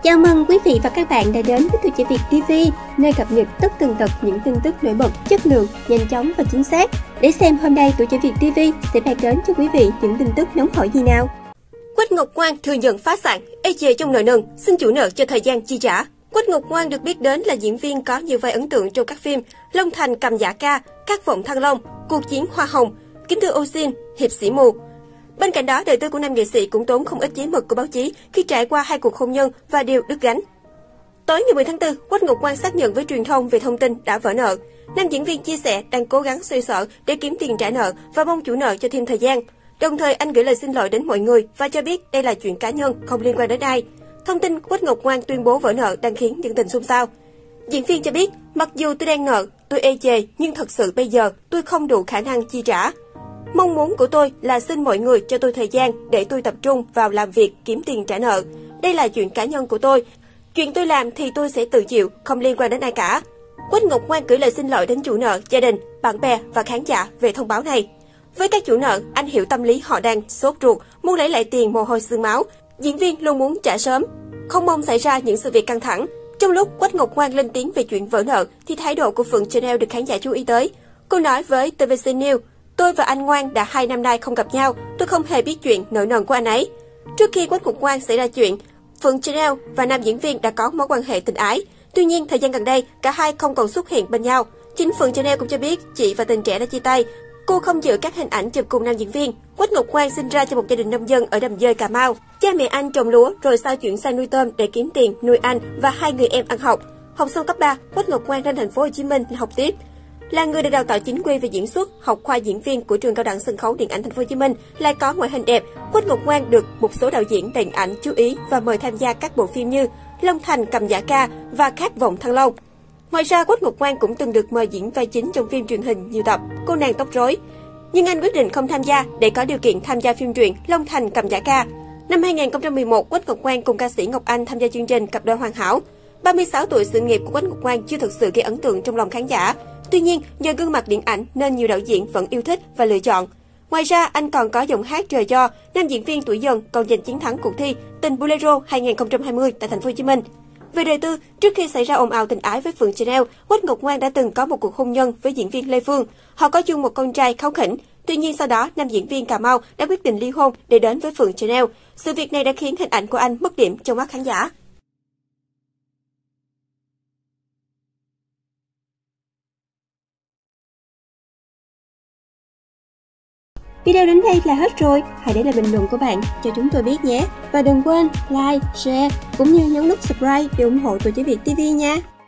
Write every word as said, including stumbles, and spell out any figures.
Chào mừng quý vị và các bạn đã đến với Tuổi Trẻ Việt ti vi, nơi cập nhật tất tần tật những tin tức nổi bật, chất lượng, nhanh chóng và chính xác. Để xem hôm nay Tuổi Trẻ Việt ti vi sẽ mang đến cho quý vị những tin tức nóng hổi gì nào. Quách Ngọc Ngoan thừa nhận phá sản, ê chề trong nợ nần, xin chủ nợ cho thời gian chi trả. Quách Ngọc Ngoan được biết đến là diễn viên có nhiều vai ấn tượng trong các phim Long Thành Cầm Dạ Ca, Khát Vọng Thăng Long, Cuộc Chiến Hoa Hồng, Kính Thưa Ô Xin, Hiệp Sĩ Mù. Bên cạnh đó, đời tư của nam nghệ sĩ cũng tốn không ít giấy mực của báo chí khi trải qua hai cuộc hôn nhân và đều đứt gánh. Tối ngày mười tháng tư, Quách Ngọc Ngoan xác nhận với truyền thông về thông tin đã vỡ nợ. Nam diễn viên chia sẻ đang cố gắng xoay sở để kiếm tiền trả nợ và mong chủ nợ cho thêm thời gian. Đồng thời, anh gửi lời xin lỗi đến mọi người và cho biết đây là chuyện cá nhân, không liên quan đến ai. Thông tin Quách Ngọc Ngoan tuyên bố vỡ nợ đang khiến dân tình xôn xao. Diễn viên cho biết, mặc dù tôi đang nợ, tôi ê chề, nhưng thật sự bây giờ tôi không đủ khả năng chi trả. Mong muốn của tôi là xin mọi người cho tôi thời gian để tôi tập trung vào làm việc kiếm tiền trả nợ. Đây là chuyện cá nhân của tôi. Chuyện tôi làm thì tôi sẽ tự chịu, không liên quan đến ai cả. Quách Ngọc Ngoan gửi lời xin lỗi đến chủ nợ, gia đình, bạn bè và khán giả về thông báo này. Với các chủ nợ, anh hiểu tâm lý họ đang sốt ruột, muốn lấy lại tiền mồ hôi xương máu. Diễn viên luôn muốn trả sớm, không mong xảy ra những sự việc căng thẳng. Trong lúc Quách Ngọc Ngoan lên tiếng về chuyện vỡ nợ, thì thái độ của Phượng Chanel được khán giả chú ý tới. Cô nói với tê vê xê News, tôi và anh Ngoan đã hai năm nay không gặp nhau, tôi không hề biết chuyện nợ nần của anh ấy. Trước khi Quách Ngọc Ngoan xảy ra chuyện, Phượng Chanel và nam diễn viên đã có mối quan hệ tình ái. Tuy nhiên, thời gian gần đây, cả hai không còn xuất hiện bên nhau. Chính Phượng Chanel cũng cho biết chị và tình trẻ đã chia tay. Cô không giữ các hình ảnh chụp cùng nam diễn viên. Quách Ngọc Ngoan sinh ra trong một gia đình nông dân ở Đầm Dơi, Cà Mau. Cha mẹ anh trồng lúa rồi sau chuyển sang nuôi tôm để kiếm tiền nuôi anh và hai người em ăn học. Học xong cấp ba, Quách Ngọc Ngoan lên thành phố Hồ Chí Minh học tiếp. Là người được đào tạo chính quy về diễn xuất, học khoa diễn viên của trường cao đẳng sân khấu điện ảnh thành phố Hồ Chí Minh, lại có ngoại hình đẹp. Quách Ngọc Ngoan được một số đạo diễn điện ảnh chú ý và mời tham gia các bộ phim như Long Thành Cầm Dạ Ca và Khát Vọng Thăng Long. Ngoài ra, Quách Ngọc Ngoan cũng từng được mời diễn vai chính trong phim truyền hình nhiều tập Cô nàng tóc rối. Nhưng anh quyết định không tham gia để có điều kiện tham gia phim truyện Long Thành Cầm Dạ Ca. Năm hai nghìn không trăm mười một, Quách Ngọc Ngoan cùng ca sĩ Ngọc Anh tham gia chương trình Cặp đôi hoàn hảo. ba mươi sáu tuổi, sự nghiệp của Quách Ngọc Ngoan chưa thực sự gây ấn tượng trong lòng khán giả. Tuy nhiên, do gương mặt điện ảnh nên nhiều đạo diễn vẫn yêu thích và lựa chọn. Ngoài ra, anh còn có giọng hát trời cho, nam diễn viên tuổi dần còn giành chiến thắng cuộc thi Tình Bolero hai nghìn không trăm hai mươi tại thành phố Hồ Chí Minh. Về đời tư, trước khi xảy ra ồn ào tình ái với Phượng Chanel, Quách Ngọc Ngoan đã từng có một cuộc hôn nhân với diễn viên Lê Phương. Họ có chung một con trai kháu khỉnh. Tuy nhiên sau đó, nam diễn viên Cà Mau đã quyết định ly hôn để đến với Phượng Chanel. Sự việc này đã khiến hình ảnh của anh mất điểm trong mắt khán giả. Video đến đây là hết rồi. Hãy để lại bình luận của bạn cho chúng tôi biết nhé. Và đừng quên like, share cũng như nhấn nút subscribe để ủng hộ Tuổi Trẻ Việt ti vi nha.